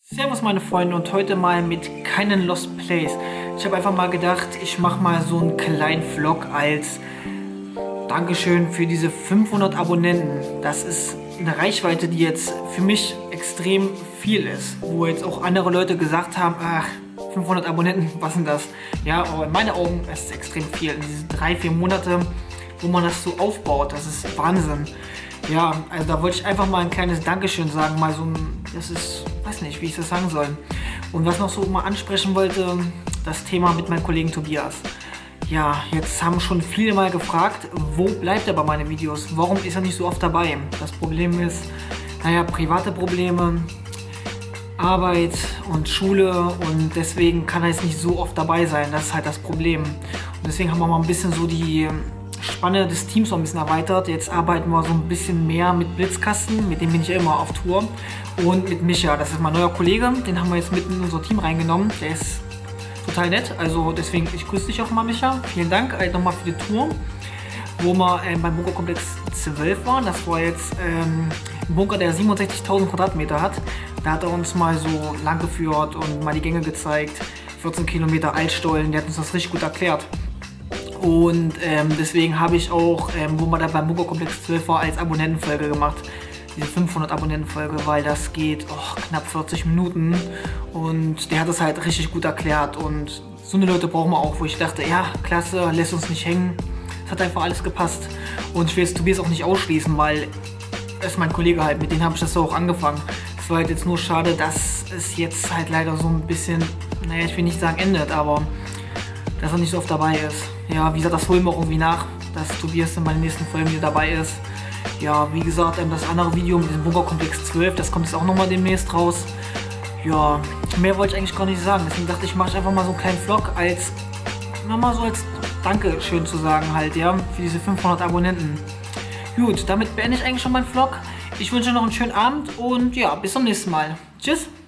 Servus meine Freunde und heute mal mit keinen Lost Plays. Ich habe einfach mal gedacht, ich mache mal so einen kleinen Vlog als Dankeschön für diese 500 Abonnenten. Das ist eine Reichweite, die jetzt für mich extrem viel ist. Wo jetzt auch andere Leute gesagt haben, ach, 500 Abonnenten, was sind das? Ja, aber in meinen Augen ist es extrem viel. In diese 3-4 Monate, wo man das so aufbaut, das ist Wahnsinn. Ja, also da wollte ich einfach mal ein kleines Dankeschön sagen, mal so ein, das ist, weiß nicht, wie ich das sagen soll. Und was noch so mal ansprechen wollte, das Thema mit meinem Kollegen Tobias. Ja, jetzt haben schon viele mal gefragt, wo bleibt er bei meinen Videos? Warum ist er nicht so oft dabei? Das Problem ist, naja, private Probleme, Arbeit und Schule und deswegen kann er jetzt nicht so oft dabei sein. Das ist halt das Problem. Und deswegen haben wir mal ein bisschen so die Spanne des Teams noch ein bisschen erweitert. Jetzt arbeiten wir so ein bisschen mehr mit Blitzkasten, mit dem bin ich ja immer auf Tour. Und mit Micha, das ist mein neuer Kollege, den haben wir jetzt mit in unser Team reingenommen. Der ist total nett, also deswegen, ich grüße dich auch mal, Micha. Vielen Dank nochmal für die Tour, wo wir beim Bunkerkomplex 12 waren. Das war jetzt ein Bunker, der 67.000 Quadratmeter hat. Da hat er uns mal so lang geführt und mal die Gänge gezeigt. 14 Kilometer Altstollen, der hat uns das richtig gut erklärt. Und deswegen habe ich auch, wo man da beim Bunkerkomplex 12 war, als Abonnentenfolge gemacht. Diese 500 Abonnentenfolge, weil das geht knapp 40 Minuten. Und der hat das halt richtig gut erklärt. Und so eine Leute brauchen wir auch, wo ich dachte, ja, klasse, lässt uns nicht hängen. Es hat einfach alles gepasst. Und ich will jetzt Tobias auch nicht ausschließen, weil er ist mein Kollege halt, mit dem habe ich das so auch angefangen. Es war halt jetzt nur schade, dass es jetzt halt leider so ein bisschen, naja, ich will nicht sagen endet, aber dass er nicht so oft dabei ist. Ja, wie gesagt, das holen wir irgendwie nach, dass Tobias in meinen nächsten Folgen wieder dabei ist. Ja, wie gesagt, das andere Video mit dem Bunkerkomplex 12, das kommt jetzt auch nochmal demnächst raus. Ja, mehr wollte ich eigentlich gar nicht sagen. Deswegen dachte ich, mache ich einfach mal so einen kleinen Vlog als, nochmal so als Dankeschön zu sagen halt, ja, für diese 500 Abonnenten. Gut, damit beende ich eigentlich schon meinen Vlog. Ich wünsche noch einen schönen Abend und ja, bis zum nächsten Mal. Tschüss!